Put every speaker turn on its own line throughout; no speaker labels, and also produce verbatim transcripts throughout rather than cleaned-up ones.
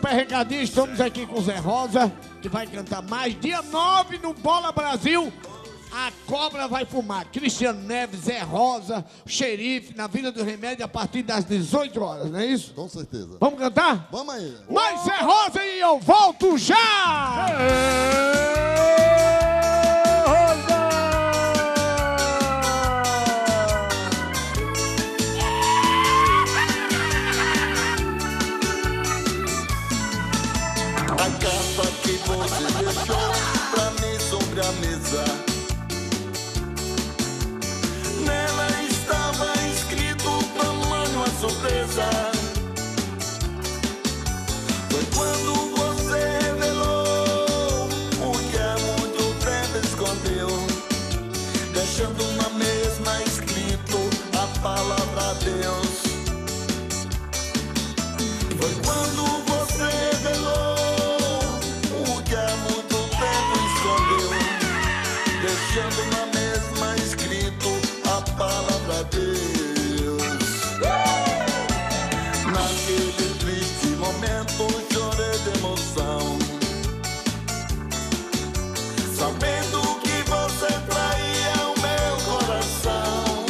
super recadinho, estamos aqui com o Zé Rosa, que vai cantar mais. Dia nove no Bola Brasil, a cobra vai fumar. Cristiano Neves, Zé Rosa, Xerife, na Vila do Remédio, a partir das dezoito horas, não é isso?
Com certeza.
Vamos cantar?
Vamos aí.
Mais Zé Rosa e eu volto já!
A carta que você deixou pra mim sobre a mesa, nela estava escrito tamanho a surpresa. Foi quando você revelou o que há muito tempo escondeu, deixando na mesma escrito a palavra Deus. Foi quando você revelou deixando na mesma escrito a palavra Deus. Naquele triste momento chorei de emoção, sabendo que você traía o meu coração.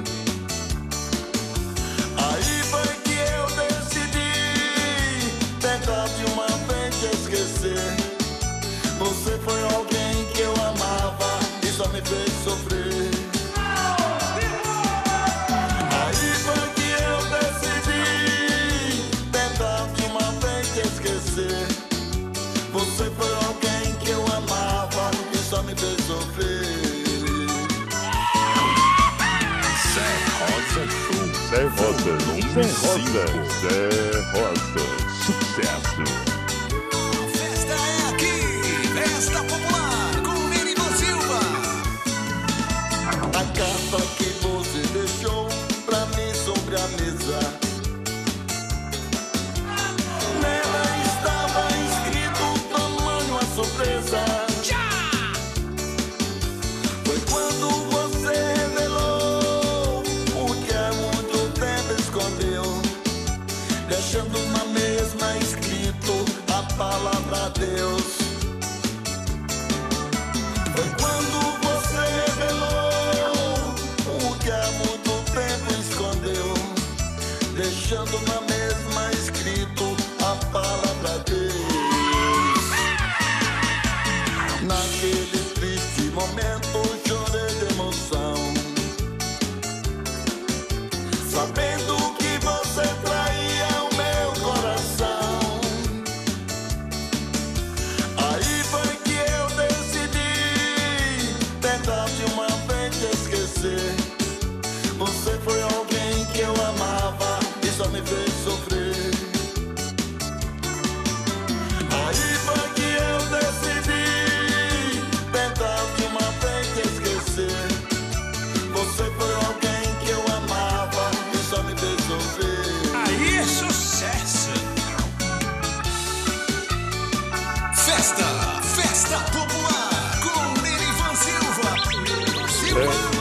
Aí foi que eu decidi tentar de uma vez te esquecer. Você foi alguém que eu amava, só me fez sofrer. Aí foi que eu decidi tentar de uma vez te esquecer. Você foi alguém que eu amava e só me fez sofrer.
Zé Rosa Show. Zé Rosa, Zé Rosa, Zé Rosa, sucesso.
Festa é aqui, festa popular com Nerivan Silva.
A carta que você deixou pra mim sobre a mesa, nela estava escrito tamanho a surpresa. Foi quando você revelou o que há muito tempo escondeu, deixando na mesma escrito a palavra Deus. Foi quando você revelou o que há muito tempo escondeu, deixando na mesma escrito a palavra Deus. Naquele triste momento chorei de emoção, sabendo que você traía o meu coração. Aí foi que eu decidi tentar de uma vez te esquecer. Você foi alguém que eu amava e só me fez sofrer. Aí foi que eu decidi tentar de uma vez te esquecer. Você foi alguém que eu amava e só me fez sofrer.
Aí, sucesso! Festa, festa popular com Nerivan Silva. Nerivan Silva.